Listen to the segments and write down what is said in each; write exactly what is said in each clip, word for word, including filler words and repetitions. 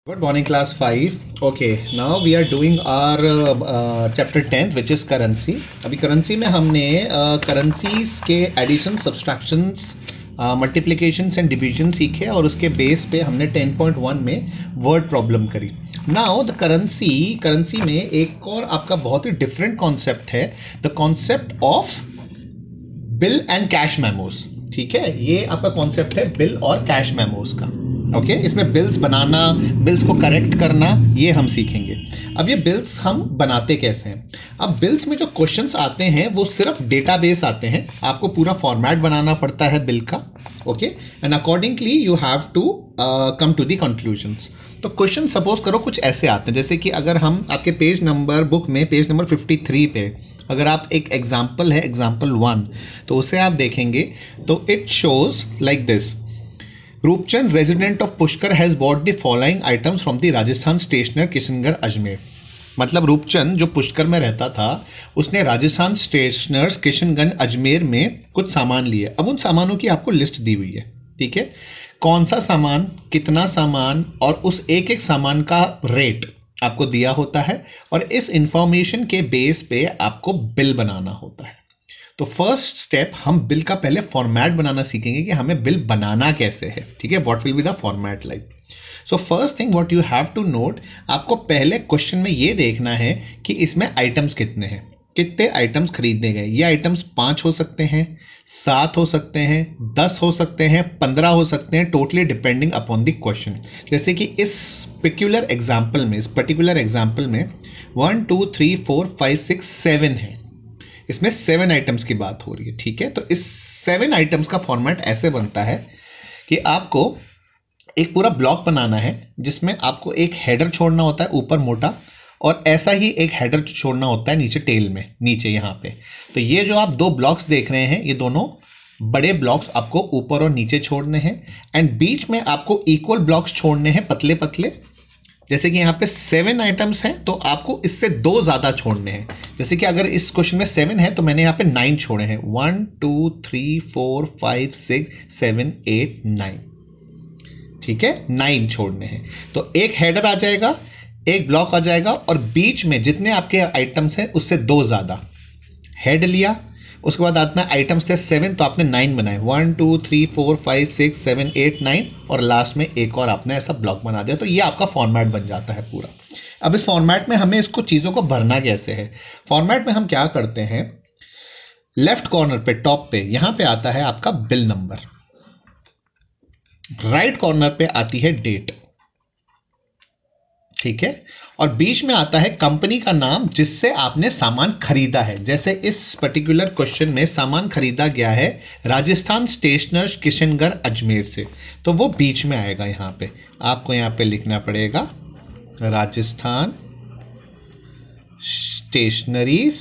Good morning, class five. Okay, now we are doing our uh, uh, chapter tenth, which is currency. अभी currency में हमने uh, currencies के addition, subtractions, uh, multiplications and division सीखे और उसके base पे हमने ten point one में word problem करी. Now the currency, currency में एक और आपका बहुत ही different concept है, the concept of bill and cash memos. ठीक है, ये आपका concept है bill और cash memos का. Okay okay? इसमें बिल्स बनाना, बिल्स को करेक्ट करना, ये हम सीखेंगे. अब ये बिल्स हम बनाते कैसे हैं. अब बिल्स में जो क्वेश्चंस आते हैं वो सिर्फ डेटाबेस आते हैं, आपको पूरा फॉर्मेट बनाना पड़ता है बिल का. Okay, and accordingly you have to come to the conclusions. तो क्वेश्चन सपोज करो कुछ ऐसे आते हैं, जैसे कि अगर हम आपके पेज नंबर बुक में पेज नंबर फिफ्टी थ्री पे अगर आप एक एग्जाम्पल है एग्जाम्पल वन, तो उसे आप देखेंगे तो it shows like this. Roopchand resident of Pushkar has bought the following items from the Rajasthan stationer Kishangarh Ajmer. मतलब रूपचंद जो पुष्कर में रहता था उसने राजस्थान स्टेशनर्स किशनगंज अजमेर में कुछ सामान लिए. अब उन सामानों की आपको लिस्ट दी हुई है. ठीक है, कौन सा सामान, कितना सामान और उस एक एक सामान का रेट आपको दिया होता है और इस इंफॉर्मेशन के बेस पे आपको बिल बनाना होता है. तो फर्स्ट स्टेप हम बिल का पहले फॉर्मेट बनाना सीखेंगे कि हमें बिल बनाना कैसे है. ठीक है, what will be the format like. So first thing what you have to note, आपको पहले क्वेश्चन में ये देखना है कि इसमें आइटम्स कितने हैं, कितने आइटम्स खरीदने गए. ये आइटम्स पाँच हो सकते हैं, सात हो सकते हैं, दस हो सकते हैं, पंद्रह हो सकते हैं, totally depending upon the question. जैसे कि इस पर्टिकुलर एग्जाम्पल में इस पर्टिकुलर एग्जाम्पल में one two three four five six seven है, इसमें सेवन आइटम्स की बात हो रही है. ठीक है, तो इस सेवन आइटम्स का फॉर्मेट ऐसे बनता है कि आपको एक पूरा ब्लॉक बनाना है जिसमें आपको एक हेडर छोड़ना होता है ऊपर मोटा, और ऐसा ही एक हेडर छोड़ना होता है नीचे टेल में, नीचे यहाँ पे. तो ये जो आप दो ब्लॉक्स देख रहे हैं, ये दोनों बड़े ब्लॉक्स आपको ऊपर और नीचे छोड़ने हैं, एंड बीच में आपको इक्वल ब्लॉक्स छोड़ने हैं पतले पतले. जैसे कि यहाँ पे सेवन आइटम्स हैं तो आपको इससे दो ज़्यादा छोड़ने हैं. जैसे कि अगर इस क्वेश्चन में सेवन है तो मैंने यहाँ पे नाइन छोड़े हैं. One two three four five six seven eight nine. ठीक है, नाइन छोड़ने हैं. तो एक हेडर आ जाएगा, एक ब्लॉक आ जाएगा, और बीच में जितने आपके आइटम्स हैं उससे दो ज़्यादा. हेड लिया, उसके बाद आतना आइटम्स थे सेवन तो आपने नाइन बनाए. One two three four five six seven eight nine, और लास्ट में एक और आपने ऐसा ब्लॉक बना दिया. तो ये आपका फॉर्मेट बन जाता है पूरा. अब इस फॉर्मेट में हमें इसको चीज़ों को भरना कैसे है. फॉर्मेट में हम क्या करते हैं, लेफ्ट कॉर्नर पे टॉप पे यहाँ पे आता है आपका बिल नंबर, राइट कॉर्नर पे आती है डेट. ठीक है, और बीच में आता है कंपनी का नाम जिससे आपने सामान खरीदा है. जैसे इस पर्टिकुलर क्वेश्चन में सामान खरीदा गया है राजस्थान स्टेशनर्स किशनगढ़ अजमेर से, तो वो बीच में आएगा. यहाँ पे आपको यहाँ पे लिखना पड़ेगा राजस्थान स्टेशनरीज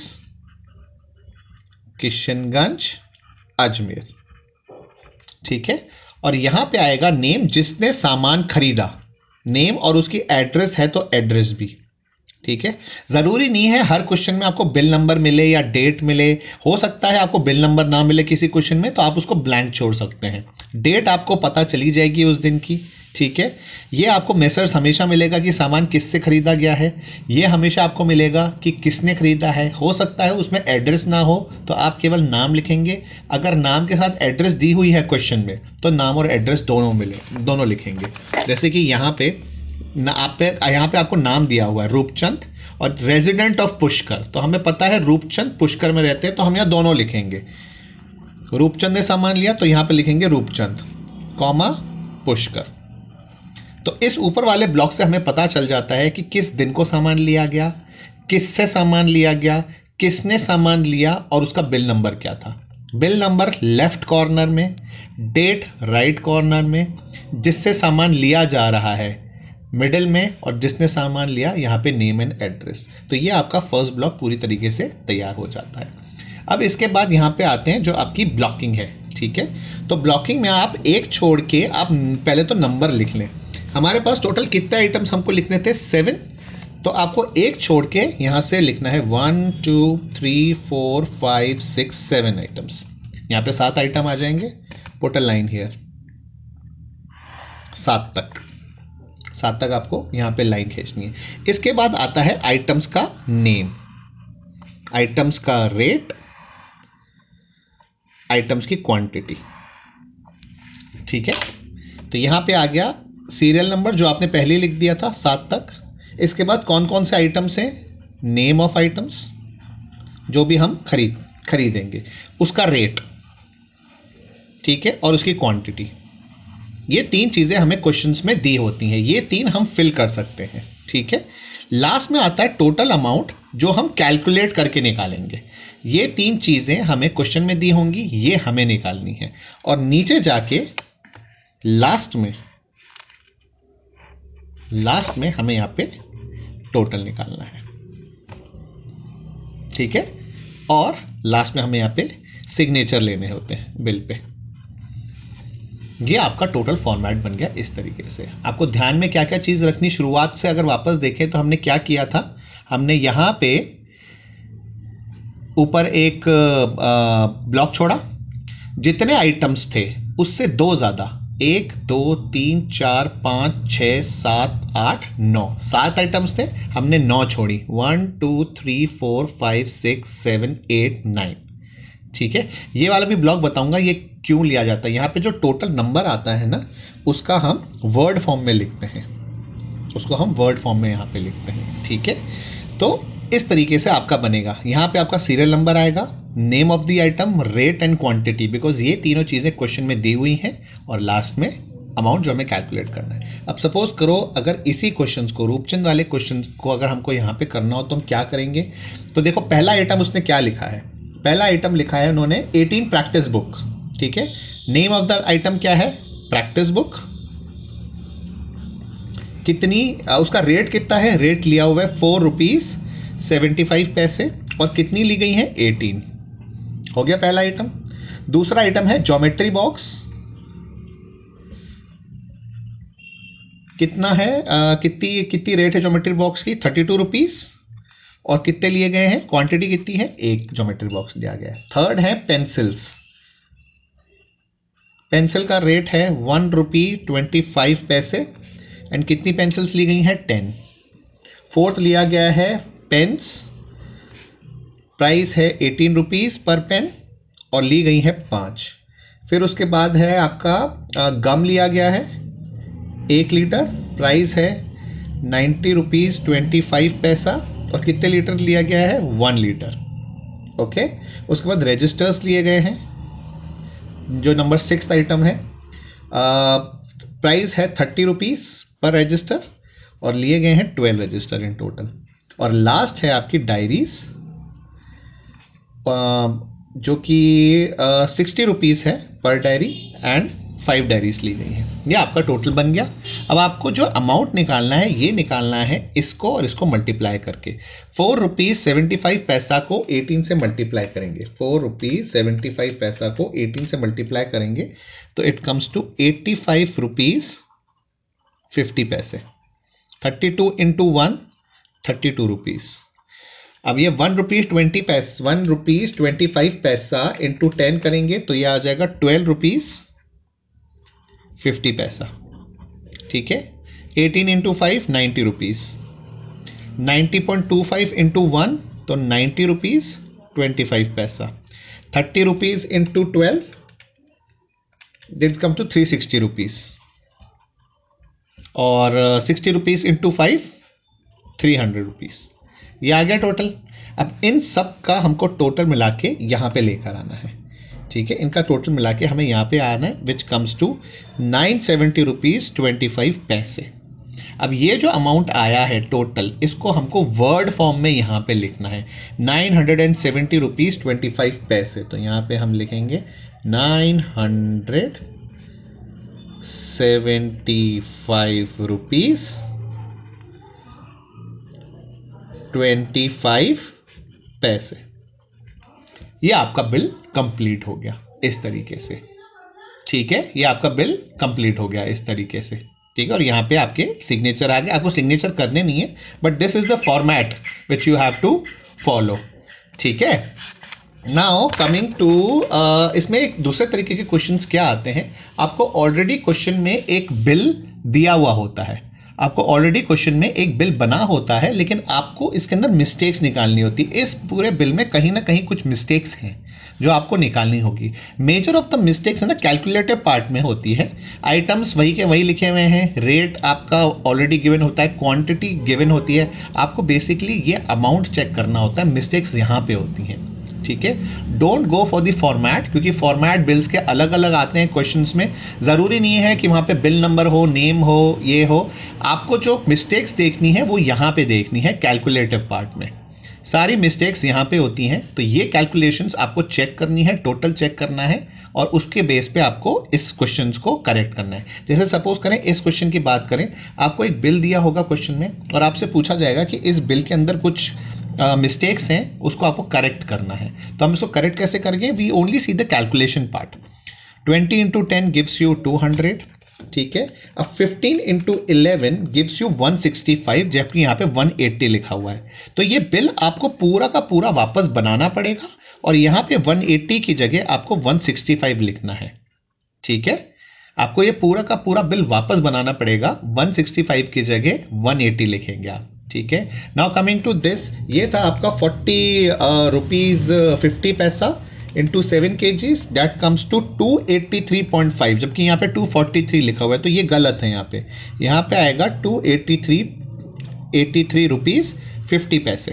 किशनगंज अजमेर. ठीक है, और यहाँ पे आएगा नेम जिसने सामान खरीदा, नेम, और उसकी एड्रेस है तो एड्रेस भी. ठीक है, ज़रूरी नहीं है हर क्वेश्चन में आपको बिल नंबर मिले या डेट मिले. हो सकता है आपको बिल नंबर ना मिले किसी क्वेश्चन में, तो आप उसको ब्लैंक छोड़ सकते हैं. डेट आपको पता चली जाएगी उस दिन की. ठीक है, ये आपको मैसेज हमेशा मिलेगा कि सामान किससे खरीदा गया है. ये हमेशा आपको मिलेगा कि किसने खरीदा है. हो सकता है उसमें एड्रेस ना हो तो आप केवल नाम लिखेंगे. अगर नाम के साथ एड्रेस दी हुई है क्वेश्चन में तो नाम और एड्रेस दोनों मिले दोनों लिखेंगे. जैसे कि यहाँ पे ना आप पे यहाँ पे आपको नाम दिया हुआ है रूपचंद और रेजिडेंट ऑफ पुष्कर, तो हमें पता है रूपचंद पुष्कर में रहते हैं, तो हम यहाँ दोनों लिखेंगे. रूपचंद ने सामान लिया तो यहाँ पे लिखेंगे रूपचंद कॉमा पुष्कर. तो इस ऊपर वाले ब्लॉक से हमें पता चल जाता है कि किस दिन को सामान लिया गया, किससे सामान लिया गया, किसने सामान लिया, और उसका बिल नंबर क्या था. बिल नंबर लेफ्ट कॉर्नर में, डेट राइट कॉर्नर में, जिससे सामान लिया जा रहा है मिडिल में, और जिसने सामान लिया यहाँ पे नेम एंड एड्रेस. तो ये आपका फर्स्ट ब्लॉक पूरी तरीके से तैयार हो जाता है. अब इसके बाद यहाँ पे आते हैं जो आपकी ब्लॉकिंग है. ठीक है, तो ब्लॉकिंग में आप एक छोड़ के आप पहले तो नंबर लिख लें. हमारे पास टोटल कितने आइटम्स हमको लिखने थे, सेवन. तो आपको एक छोड़ के यहाँ से लिखना है one two three four five six seven items. यहाँ पे सात आइटम आ जाएंगे. पुट अ लाइन हियर, सात तक सात तक आपको यहाँ पे लाइन खींचनी है। इसके बाद आता है आइटम्स का नेम, आइटम्स का रेट, आइटम्स की क्वांटिटी। ठीक है, तो यहाँ पे आ गया सीरियल नंबर जो आपने पहले लिख दिया था सात तक। इसके बाद कौन कौन से आइटम्स हैं, नेम ऑफ आइटम्स जो भी हम खरीद खरीदेंगे, उसका रेट, ठीक है, और उसकी क्वांटिटी। ये तीन चीज़ें हमें क्वेश्चंस में दी होती हैं, ये तीन हम फिल कर सकते हैं। ठीक है, लास्ट में आता है टोटल अमाउंट जो हम कैलकुलेट करके निकालेंगे। ये तीन चीज़ें हमें क्वेश्चन में दी होंगी, ये हमें निकालनी है। और नीचे जाके लास्ट में लास्ट में हमें यहाँ पे टोटल निकालना है। ठीक है, और लास्ट में हमें यहाँ पे सिग्नेचर लेने होते हैं बिल पे। ये आपका टोटल फॉर्मेट बन गया इस तरीके से। आपको ध्यान में क्या क्या चीज़ रखनी, शुरुआत से अगर वापस देखें तो हमने क्या किया था, हमने यहाँ पे ऊपर एक ब्लॉक छोड़ा, जितने आइटम्स थे उससे दो ज़्यादा, एक दो तीन चार पाँच छः सात आठ नौ, सात आइटम्स थे, हमने नौ छोड़ी, one two three four five six seven eight nine. ठीक है, ये वाला भी ब्लॉक बताऊंगा ये क्यों लिया जाता है। यहाँ पे जो टोटल नंबर आता है ना, उसका हम वर्ड फॉर्म में लिखते हैं, उसको हम वर्ड फॉर्म में यहाँ पे लिखते हैं। ठीक है, तो इस तरीके से आपका बनेगा। यहाँ पे आपका सीरियल नंबर आएगा, name of the item, rate and quantity, because ये तीनों चीज़ें क्वेश्चन में दी हुई हैं, और लास्ट में अमाउंट जो हमें कैलकुलेट करना है। अब सपोज करो अगर इसी क्वेश्चंस को, रूपचंद वाले क्वेश्चन को अगर हमको यहाँ पे करना हो तो हम क्या करेंगे। तो देखो पहला आइटम उसने क्या लिखा है, पहला आइटम लिखा है उन्होंने एटीन प्रैक्टिस बुक। ठीक है, नेम ऑफ द आइटम क्या है, प्रैक्टिस बुक। कितनी, उसका रेट कितना है, रेट लिया हुआ है फोर रुपीज सेवेंटी फाइव पैसे, और कितनी ली गई है, एटीन। हो गया पहला आइटम। दूसरा आइटम है ज्योमेट्री बॉक्स, कितना है, आ, कितनी कितनी रेट है ज्योमेट्री बॉक्स की, थर्टी टू रुपीज, और कितने लिए गए हैं, क्वांटिटी कितनी है, एक ज्योमेट्री बॉक्स लिया गया है। थर्ड है पेंसिल्स, पेंसिल का रेट है वन रुपी ट्वेंटी फाइव पैसे, एंड कितनी पेंसिल्स ली गई हैं, टेन। फोर्थ लिया गया है पेन्स, प्राइस है एटीन रुपीज़ पर पेन, और ली गई है पाँच। फिर उसके बाद है आपका गम लिया गया है एक लीटर, प्राइस है नाइन्टी रुपीज़ ट्वेंटी फाइव पैसा, और कितने लीटर लिया गया है, वन लीटर। ओके, उसके बाद रजिस्टर्स लिए गए हैं, जो नंबर सिक्स आइटम है, प्राइस है थर्टी रुपीज़ पर रजिस्टर, और लिए गए हैं ट्वेल्व रजिस्टर इन टोटल। और लास्ट है आपकी डायरीज, जो कि सिक्सटी रुपीज़ है पर डायरी, एंड फाइव डायरीज ली गई हैं। ये आपका टोटल बन गया। अब आपको जो अमाउंट निकालना है, ये निकालना है इसको और इसको मल्टीप्लाई करके। फोर रुपीज़ सेवेंटी फाइव पैसा को एटीन से मल्टीप्लाई करेंगे, फोर रुपीज़ सेवेंटी फाइव पैसा को एटीन से मल्टीप्लाई करेंगे तो it comes to eighty five rupees fifty पैसे। Thirty two into one, thirty two rupees. अब ये वन रुपीज़ ट्वेंटी पैसा, वन रुपीज़ ट्वेंटी फाइव पैसा इंटू टेन करेंगे तो ये आ जाएगा ट्वेल्व रुपीज़ फिफ्टी पैसा। ठीक है, eighteen into five, ninety rupees, ninety point two five into one तो नाइन्टी रुपीज़ ट्वेंटी फाइव पैसा, thirty rupees into twelve that come to three sixty rupees, और sixty rupees into five three hundred rupees. ये आ गया total. अब इन सब का हमको टोटल मिला के यहाँ पे लेकर आना है। ठीक है, इनका टोटल मिला के हमें यहाँ पे आना है, which comes to nine seventy rupees twenty five पैसे। अब ये जो अमाउंट आया है टोटल, इसको हमको वर्ड फॉर्म में यहाँ पे लिखना है, nine hundred and seventy rupees twenty five पैसे। तो यहाँ पे हम लिखेंगे nine hundred seventy five rupees twenty five पैसे। ये आपका बिल कंप्लीट हो गया इस तरीके से। ठीक है, ये आपका बिल कंप्लीट हो गया इस तरीके से। ठीक है, और यहाँ पे आपके सिग्नेचर आ गए। आपको सिग्नेचर करने नहीं है, but this is the format which you have to follow. ठीक है, नाउ कमिंग टू, इसमें एक दूसरे तरीके के क्वेश्चंस क्या आते हैं, आपको ऑलरेडी क्वेश्चन में एक बिल दिया हुआ होता है, आपको ऑलरेडी क्वेश्चन में एक बिल बना होता है, लेकिन आपको इसके अंदर मिस्टेक्स निकालनी होती है। इस पूरे बिल में कहीं ना कहीं कुछ मिस्टेक्स हैं जो आपको निकालनी होगी। मेजर ऑफ द मिस्टेक्स है ना कैलकुलेटिव पार्ट में होती है। आइटम्स वही के वही लिखे हुए हैं, रेट आपका ऑलरेडी गिवन होता है, क्वांटिटी गिवन होती है, आपको बेसिकली ये अमाउंट चेक करना होता है। मिस्टेक्स यहाँ पे होती हैं, ठीक है। Don't go for the format, क्योंकि फॉर्मेट बिल्स के अलग अलग आते हैं क्वेश्चंस में। ज़रूरी नहीं है कि वहाँ पे बिल नंबर हो, नेम हो, ये हो। आपको जो मिस्टेक्स देखनी है वो यहाँ पे देखनी है कैलकुलेटिव पार्ट में। सारी मिस्टेक्स यहाँ पे होती हैं, तो ये कैलकुलेशंस आपको चेक करनी है, टोटल चेक करना है और उसके बेस पे आपको इस क्वेश्चंस को करेक्ट करना है। जैसे सपोज करें इस क्वेश्चन की बात करें, आपको एक बिल दिया होगा क्वेश्चन में और आपसे पूछा जाएगा कि इस बिल के अंदर कुछ मिस्टेक्स uh, हैं, उसको आपको करेक्ट करना है। तो हम इसको करेक्ट कैसे करेंगे? We only see the calculation part. Twenty into ten gives you two hundred, ठीक है। अब fifteen into eleven gives you one sixty five, जबकि यहाँ पे वन एट्टी लिखा हुआ है। तो ये बिल आपको पूरा का पूरा वापस बनाना पड़ेगा और यहाँ पे वन एट्टी की जगह आपको वन सिक्सटी फाइव लिखना है, ठीक है। आपको ये पूरा का पूरा बिल वापस बनाना पड़ेगा, वन सिक्सटी फाइव की जगह वन एट्टी लिखेंगे आप, ठीक है। नाउ कमिंग टू दिस, ये था आपका फोर्टी रुपीज फिफ्टी पैसा into seven K Gs, that comes to two eighty three point five, जबकि यहाँ पे टू फोर्टी थ्री लिखा हुआ है, तो ये गलत है। यहाँ पे यहाँ पे आएगा two eighty three eighty three rupees fifty पैसे,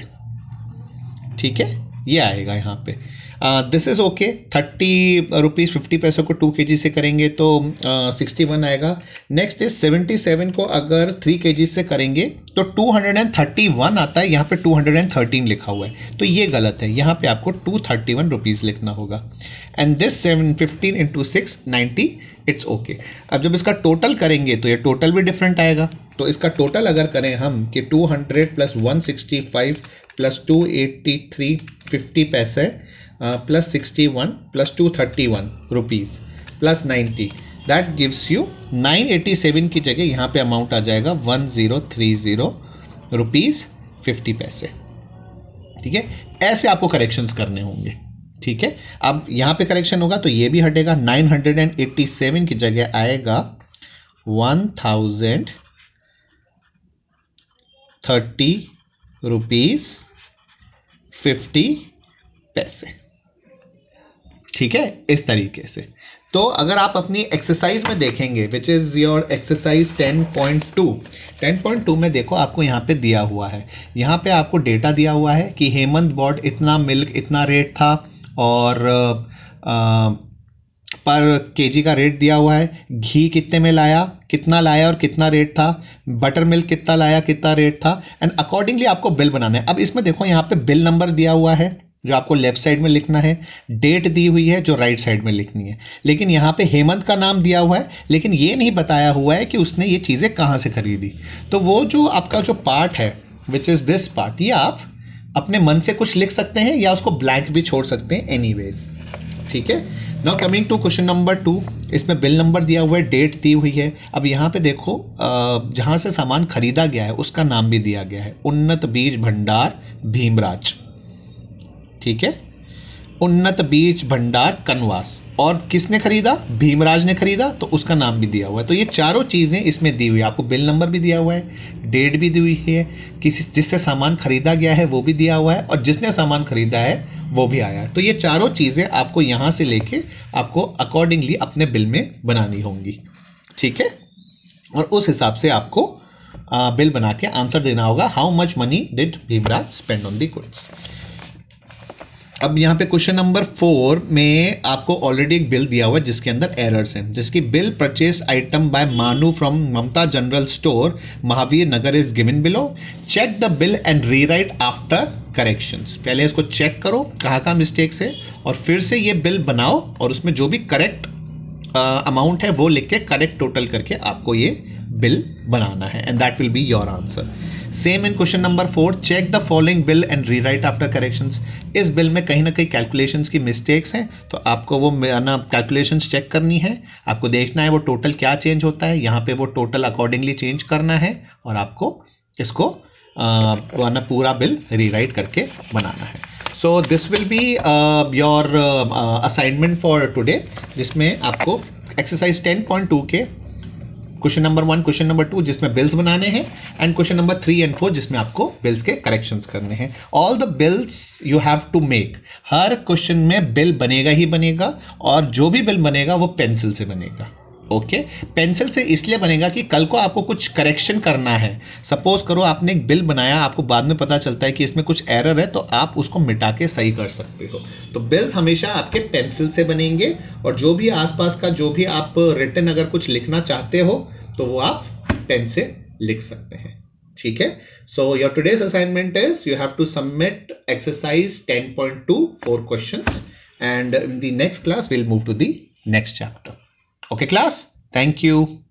ठीक है, ये आएगा यहाँ पे। This is okay. Thirty rupees fifty पैसों को टू के जी से करेंगे तो सिक्सटी uh, वन आएगा। नेक्स्ट इज सेवेंटी सेवन को अगर थ्री के जी से करेंगे तो two hundred and thirty one आता है, यहाँ पे टू हंड्रेड एंड थर्टीन लिखा हुआ है, तो ये गलत है। यहाँ पे आपको टू थर्टी वन रुपीज़ लिखना होगा। And this seven fifteen into six ninety, it's okay. अब जब इसका टोटल करेंगे तो ये टोटल भी डिफरेंट आएगा। तो इसका टोटल अगर करें हम कि two hundred plus one sixty five plus two eighty three fifty पैसे plus sixty one plus two thirty one rupees plus ninety, that gives you nine eighty seven की जगह यहाँ पे अमाउंट आ जाएगा one zero three zero rupees fifty पैसे, ठीक है। ऐसे आपको करेक्शंस करने होंगे, ठीक है। अब यहाँ पे करेक्शन होगा तो ये भी हटेगा, नाइन हंड्रेड एटी सेवन की जगह आएगा one thousand thirty rupees fifty पैसे, ठीक है, इस तरीके से। तो अगर आप अपनी एक्सरसाइज में देखेंगे, which is your exercise ten point two, ten point two में देखो आपको यहाँ पे दिया हुआ है, यहाँ पे आपको डेटा दिया हुआ है कि हेमंत बॉट इतना मिल्क इतना रेट था और आ, पर केजी का रेट दिया हुआ है, घी कितने में लाया, कितना लाया और कितना रेट था, बटर मिल्क कितना लाया कितना रेट था, एंड अकॉर्डिंगली आपको बिल बनाना है। अब इसमें देखो यहाँ पे बिल नंबर दिया हुआ है जो आपको लेफ्ट साइड में लिखना है, डेट दी हुई है जो राइट साइड में लिखनी है, लेकिन यहाँ पे हेमंत का नाम दिया हुआ है, लेकिन ये नहीं बताया हुआ है कि उसने ये चीज़ें कहाँ से खरीदी। तो वो जो आपका जो पार्ट है विच इज़ दिस पार्ट, ये आप अपने मन से कुछ लिख सकते हैं या उसको ब्लैंक भी छोड़ सकते हैं, एनीवेज, ठीक है। Now coming to question number two, इसमें बिल नंबर दिया हुआ है, डेट दी हुई है। अब यहाँ पे देखो जहाँ से सामान खरीदा गया है उसका नाम भी दिया गया है, उन्नत बीज भंडार भीमराज, ठीक है, उन्नत बीज भंडार कनवास। और किसने खरीदा? भीमराज ने खरीदा, तो उसका नाम भी दिया हुआ है। तो ये चारों चीज़ें इसमें दी हुई है, आपको बिल नंबर भी दिया हुआ है, डेट भी दी हुई है, किसी जिससे सामान खरीदा गया है वो भी दिया हुआ है और जिसने सामान खरीदा है वो भी आया है। तो ये चारों चीज़ें आपको यहाँ से लेके आपको अकॉर्डिंगली अपने बिल में बनानी होंगी, ठीक है। और उस हिसाब से आपको आ, बिल बना के आंसर देना होगा, how much money did Bhimraj spend on the goods. अब यहाँ पे क्वेश्चन नंबर फोर में आपको ऑलरेडी एक बिल दिया हुआ है जिसके अंदर एरर्स हैं, जिसकी bill purchase item by Manu from Mamta general store Mahavir Nagar is given below, check the bill and rewrite after corrections. पहले इसको चेक करो कहाँ कहाँ मिस्टेक्स है और फिर से ये बिल बनाओ और उसमें जो भी करेक्ट अमाउंट है वो लिख के करेक्ट टोटल करके आपको ये बिल बनाना है, and that will be your answer. Same in question number four, check the following bill and rewrite after corrections. इस बिल में कहीं ना कहीं कैलकुलेशंस की मिस्टेक्स हैं, तो आपको वो ना कैलकुलेशंस चेक करनी है, आपको देखना है वो टोटल क्या चेंज होता है, यहाँ पे वो टोटल अकॉर्डिंगली चेंज करना है और आपको इसको ना पूरा बिल रीराइट करके बनाना है। So this will be your assignment for today, जिसमें आपको एक्सरसाइज टेन पॉइंट टू के question number one, question number two जिसमें बिल्स बनाने हैं, and question number three and four जिसमें आपको बिल्स के करेक्शंस करने हैं. All the bills you have to make. हर क्वेश्चन में बिल बनेगा ही बनेगा, और जो भी बिल बनेगा वो पेंसिल से बनेगा. Okay okay? पेंसिल से इसलिए बनेगा कि कल को आपको कुछ करेक्शन करना है. सपोज करो आपने एक बिल बनाया, आपको बाद में पता चलता है कि इसमें कुछ एरर है, तो आप उसको मिटा के सही कर सकते हो. तो बिल्स हमेशा आपके पेंसिल से बनेंगे, और जो भी आसपास का जो भी आप रिटन अगर कुछ लिखना चाहते हो तो वो आप पेन से लिख सकते हैं. ठीक है. So your today's assignment is you have to submit exercise ten point two, four questions, and in the next class we'll move to the next chapter. Okay class, thank you.